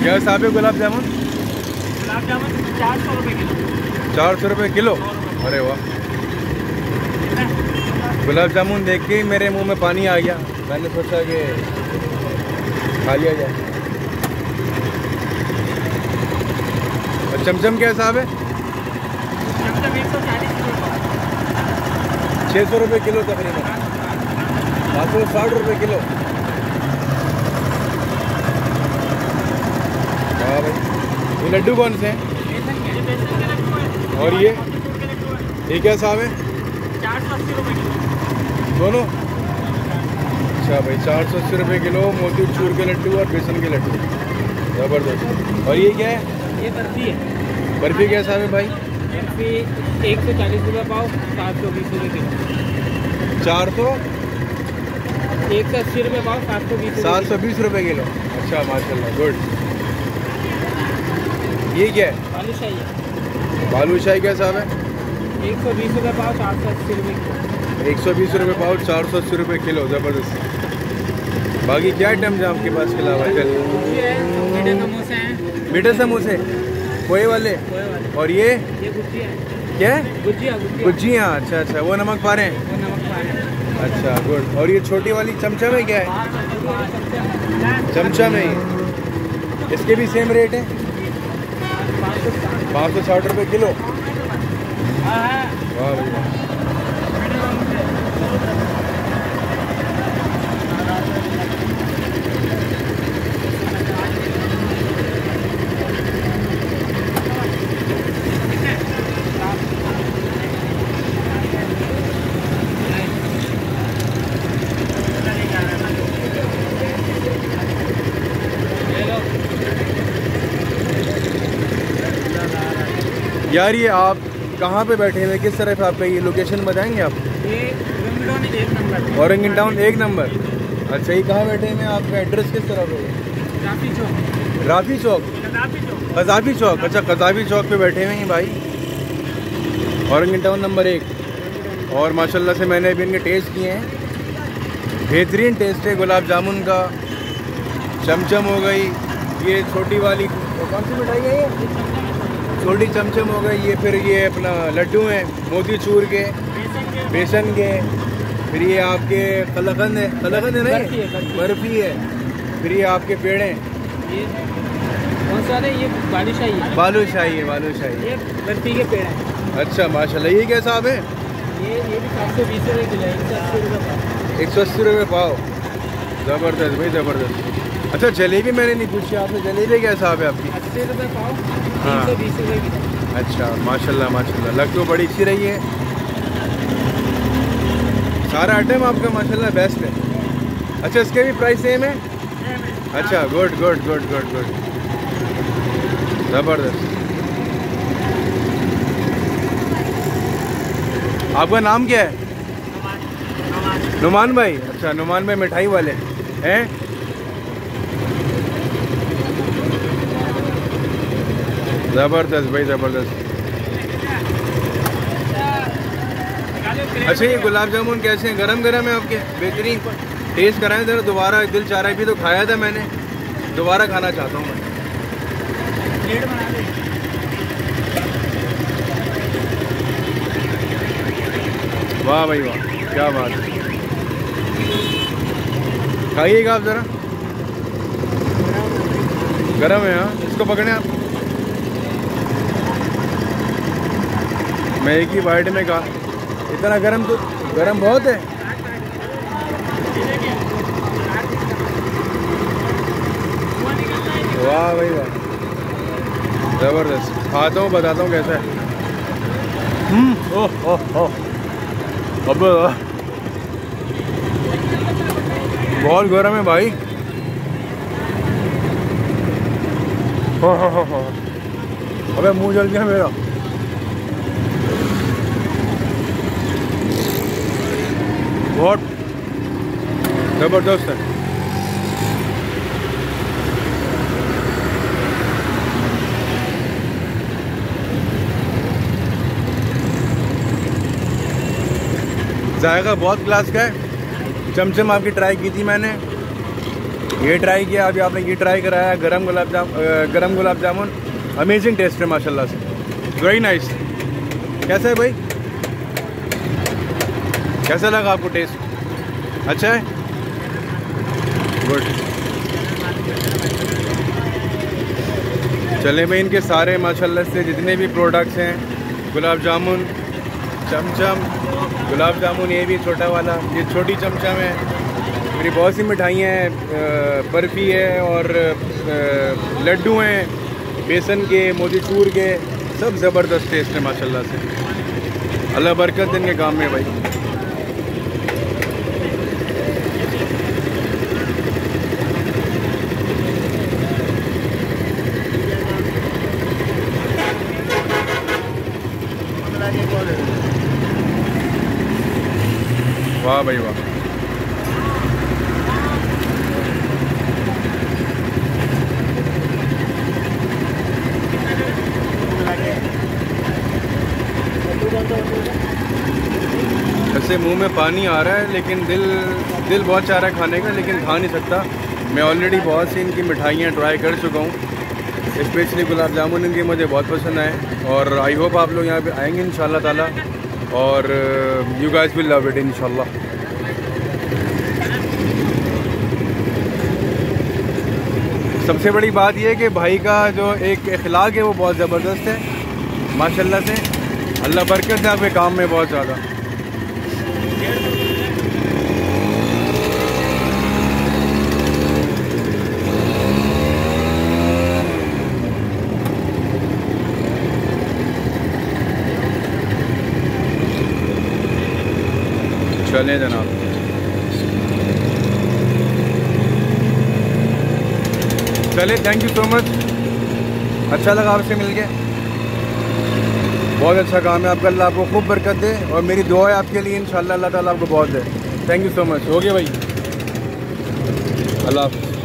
क्या हिसाब है गुलाब जामुन? गुलाब जामुन 400 रुपये किलो। 400 रुपये किलो? अरे वाह, गुलाब जामुन देख के ही मेरे मुंह में पानी आ गया। मैंने सोचा कि खा लिया जाए। और चमचम क्या हिसाब है? चमचम 140 रुपये। 600 रुपये किलो तकरीबन, 560 रुपये किलो। हाँ भाई, ये लड्डू कौन से हैं? और ये क्या हिसाब है? 480 रुपये किलो दोनों। अच्छा भाई, 480 रुपये किलो मोतीचूर के लड्डू और बेसन के लड्डू, ज़बरदस्त। और ये क्या है? ये बर्फी है। बर्फी क्या हिसाब है भाई? बर्फी 140 रुपये पाव, 720 रुपये किलो। 400 180 रुपये पाव, 720 720 रुपये किलो। अच्छा माशाल्लाह, गुड। ये क्या है? बालूशाही है। बालूशाही क्या हिसाब है? 120 रुपये पाव, 480 रुपये किलो। 120 रुपये पाव, 480 रुपये किलो, ज़बरदस्त। बाकी क्या आइटम है आपके पास के अलावा? मीठे समोसे हैं। मीठे समोसे पोहे वाले। और ये गुजिया है। क्या है? गुजिया। गुजिया। अच्छा अच्छा, वो नमक पारे हैं। वो नमक पारे हैं। अच्छा गुड। और ये छोटी वाली चमचम है क्या है? चमचम है ये। इसके भी सेम रेट है? 560 रुपये किलो। वाह भाई वाह। यार ये आप कहाँ पे बैठे हुए, किस तरफ आपका ये लोकेशन बताएंगे आप? ये एक नंबर। Orangi town 1 number. अच्छा, ये कहाँ बैठे हैं? आपका एड्रेस किस तरफ है? राफी चौक। राफी चौक? कज़ाफी चौक। अच्छा, कज़ाफी चौक पे बैठे हुए हैं भाई, औरंगी टाउन नंबर 1। और माशाल्लाह से मैंने अभी इनके टेस्ट किए हैं, बेहतरीन टेस्ट है गुलाब जामुन का। चमचम हो गई, ये छोटी वाली कौन सी मिठाई है? ये छोटी चमचम हो गई। ये फिर ये अपना लड्डू हैं मोतीचूर के, बेसन के। फिर ये आपके कलाकंद है नहीं, बर्फी है। फिर ये आपके पेड़ हैं। ये कौन सा है? ये बालूशाही है। बालूशाही। ये बर्फी के पेड़ हैं। अच्छा माशाल्लाह। ये क्या हिसाब है? ये भी 720 रुपये किलो है। 180 रुपये पाव। ज़बरदस्त भाई, ज़बरदस्त। अच्छा, जलेबी मैंने नहीं पूछी आपसे, जलेबी क्या हिसाब है आपकी? 80 रुपये पाव, 320 रुपये किलो। अच्छा माशाल्लाह माशाल्लाह, लग तो बड़ी अच्छी रही है। सारा आइटम आपका माशाल्लाह बेस्ट है। अच्छा, इसके भी प्राइस सेम है? अच्छा, good good good good good, ज़बरदस्त। आपका नाम क्या है? नुमान भाई। अच्छा, नुमान भाई मिठाई वाले हैं। ज़बरदस्त भाई, ज़बरदस्त। अच्छा, ये गुलाब जामुन कैसे हैं? गरम गरम है आपके? बेहतरीन। टेस्ट कराएं ज़रा दोबारा, दिल चाह रहा है। भी तो खाया था मैंने, दोबारा खाना चाहता हूँ मैं। वाह भाई वाह, क्या बात है। खाइएगा आप ज़रा, गरम है। हाँ, इसको पकड़ें आप। मैं एक ही बाइट में कहा, इतना गरम तो गरम बहुत है। वाह भाई वाह, ज़बरदस्त। खाता हूँ, बताता हूँ कैसा है। ओह ओह ओह, अब बहुत गरम है भाई। अबे मुंह जल गया मेरा। बहुत ज़बरदस्त है। जायका बहुत क्लास का है। चमचम आपकी ट्राई की थी मैंने, ये ट्राई किया, अभी आपने ये ट्राई कराया गरम गुलाब जामुन। अमेजिंग टेस्ट है माशाल्लाह से, वेरी नाइस। कैसा है भाई, कैसा लगा आपको टेस्ट? अच्छा है, गुड। चले भाई, इनके सारे माशाल्लाह से जितने भी प्रोडक्ट्स हैं, गुलाब जामुन, चमचम, गुलाब जामुन ये भी छोटा वाला, ये छोटी चमचम है, मेरी बहुत सी मिठाइयाँ हैं, बर्फ़ी है और लड्डू हैं बेसन के, मोतीचूर के, सब ज़बरदस्त टेस्ट है माशाल्लाह से। अल्लाह बरकत दें इनके काम में भाई। वाह भाई वाह। ऐसे मुंह में पानी आ रहा है, लेकिन दिल बहुत चाह रहा है खाने का, लेकिन खा नहीं सकता। मैं ऑलरेडी बहुत सी इनकी मिठाइयाँ ट्राई कर चुका हूँ, स्पेशली गुलाब जामुन इनके मुझे बहुत पसंद आए, और आई होप आप लोग यहाँ पे आएंगे इंशाल्लाह ताला, और you guys will love it इंशाल्लाह। सबसे बड़ी बात यह है कि भाई का जो एक अखलाक है वो बहुत ज़बरदस्त है माशाल्लाह से। अल्लाह बरकत है आपके काम में बहुत ज़्यादा। चलें जनाब, चले, थैंक यू सो मच। अच्छा लगा आपसे मिलके, बहुत अच्छा काम है आपका। अल्लाह आपको खूब बरकत दे, और मेरी दुआ है आपके लिए इंशाल्लाह अल्लाह ताला आपको बहुत दे। Thank you so much. हो गया भाई, अल्लाह हाफ़िज़।